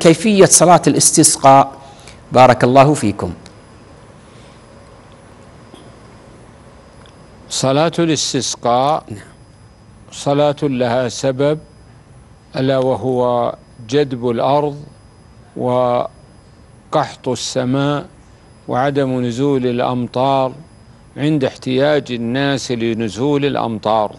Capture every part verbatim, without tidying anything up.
كيفية صلاة الاستسقاء بارك الله فيكم. صلاة الاستسقاء صلاة لها سبب، ألا وهو جدب الأرض وقحط السماء وعدم نزول الأمطار عند احتياج الناس لنزول الأمطار.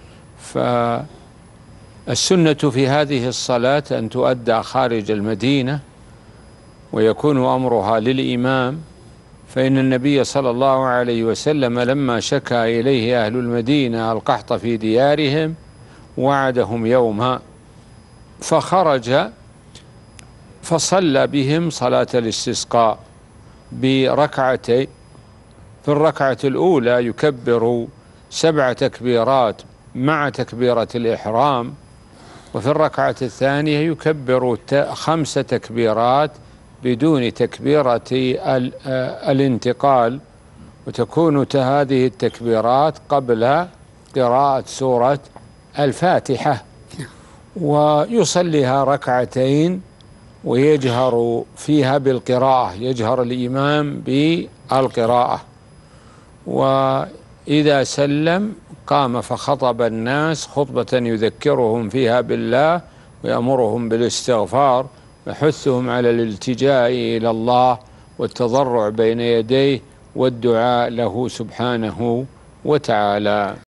فالسنة في هذه الصلاة أن تؤدى خارج المدينة، ويكون أمرها للإمام، فإن النبي صلى الله عليه وسلم لما شكى إليه أهل المدينة القحط في ديارهم وعدهم يوما، فخرج فصلى بهم صلاة الاستسقاء بركعتين. في الركعة الأولى يكبر سبع تكبيرات مع تكبيرة الإحرام، وفي الركعة الثانية يكبر خمس تكبيرات بدون تكبيرة الانتقال، وتكون هذه التكبيرات قبل قراءة سورة الفاتحة، ويصليها ركعتين ويجهر فيها بالقراءة، يجهر الإمام بالقراءة، وإذا سلم قام فخطب الناس خطبة يذكرهم فيها بالله ويأمرهم بالاستغفار ويحثهم على الالتجاء إلى الله والتضرع بين يديه والدعاء له سبحانه وتعالى.